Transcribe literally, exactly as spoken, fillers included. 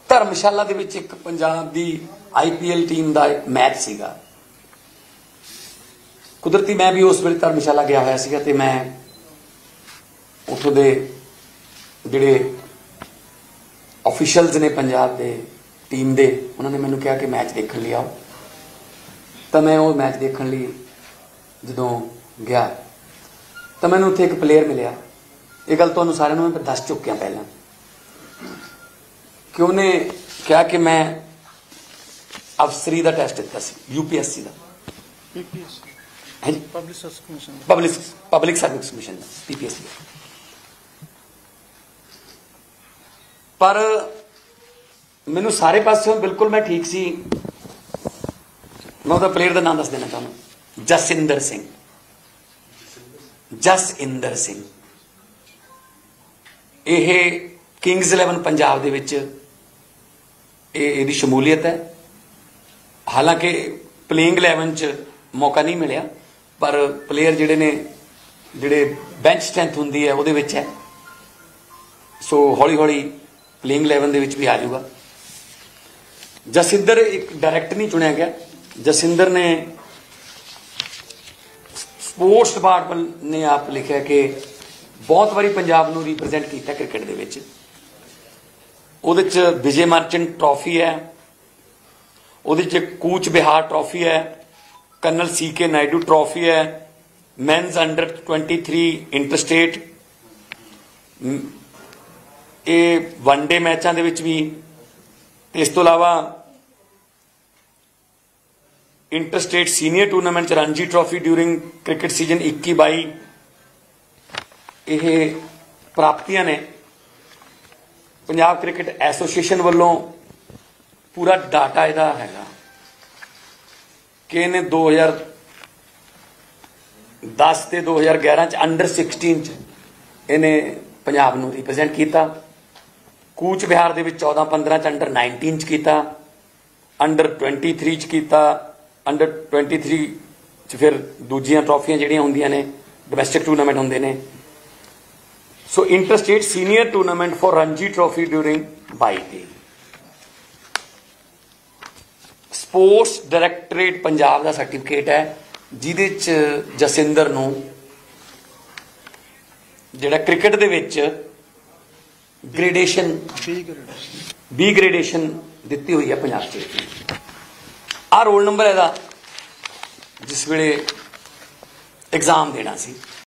ਧਰਮਸ਼ਾਲਾ ਦੇ ਵਿੱਚ ਇੱਕ ਪੰਜਾਬ ਦੀ ਆਈਪੀਐਲ ਟੀਮ ਦਾ ਇੱਕ ਮੈਚ ਸੀਗਾ। ਕੁਦਰਤੀ ਮੈਂ ਵੀ ਉਸ ਵੇਲੇ ਧਰਮਸ਼ਾਲਾ ਗਿਆ ਹੋਇਆ ਸੀਗਾ ਤੇ ਮੈਂ ਉੱਥੋਂ ਦੇ ਜਿਹੜੇ ऑफिशियल्स ने पंजाब के टीम के उन्होंने मैंने कहा कि मैच देखने लिए आओ, तो मैं वो मैच देखने लिए जो गया तो मैंने उत्थे एक प्लेयर मिले। ये गल तो सारे मैं दस चुकिया पहला कि उन्हें कहा कि मैं अफसरी का टेस्ट दिता यूपीएससी का पब्लिक पब्लिक सर्विस कमीशन का पीपीएससी का, पर मैनू सारे पासों बिल्कुल मैं ठीक सी। मैं उहदा प्लेयर का नाम दस देना चाहूँगा, जसइंदर सिंह। जसइंदर सिंह यह किंग्स इलेवन पंजाब दे विच इहदी शमूलीयत है। हालांकि प्लेइंग इलेवन च मौका नहीं मिलिया, पर प्लेयर जिहड़े ने जिहड़े बेंच स्ट्रेंथ हुंदी है उहदे विच है। सो हौली हौली प्लेइंग इलेवन दे विच भी आ जाऊगा। जसइंदर एक डायरैक्ट नहीं चुनिया गया। जसइंदर ने स्पोर्ट्स डिपार्टमेंट ने आप लिखा कि बहुत बारी पंजाब नूं रिप्रजेंट किया क्रिकेट दे विच। उहदे च विजय मर्चेंट ट्रॉफी है, उहदे च कूच बिहार ट्रॉफी है, colonel C K Naidu trophy है, men's under twenty three interstate, ये वनडे मैचों के भी। इस तो इलावा interstate senior tournament Ranji trophy during cricket season इक्की बाई ये प्राप्तियां ने। पंजाब क्रिकेट एसोसीएशन वालों पूरा डाटा इहदा हैगा कि इन्हें दो हज़ार दस ते दो हज़ार ग्यारह च अंडर सिक्सटीन च इन्हें पंजाब नूं रिप्रजेंट किया। कूच बिहार दे विच चौदह पंद्रह च अंडर नाइनटीन च किया, अंडर ट्वेंटी थ्री च किया, अंडर ट्वेंटी थ्री च फिर दूजियां ट्रॉफियां जिहड़ियां हुंदियां ने डोमैसटिक टूरनामेंट हुंदे ने। So interstate senior tournament for Ranji trophy during बाई डी। स्पोर्ट्स डायरैक्टरेट पंजाब का सर्टिफिकेट है जिहदे च जसइंदर नूं जिहड़ा क्रिकेट दे विच ग्रेडेशन बी ग्रेडेशन दी हुई है पंजाब स्टेट। आ रोल नंबर है जिस वेले एग्जाम देना सी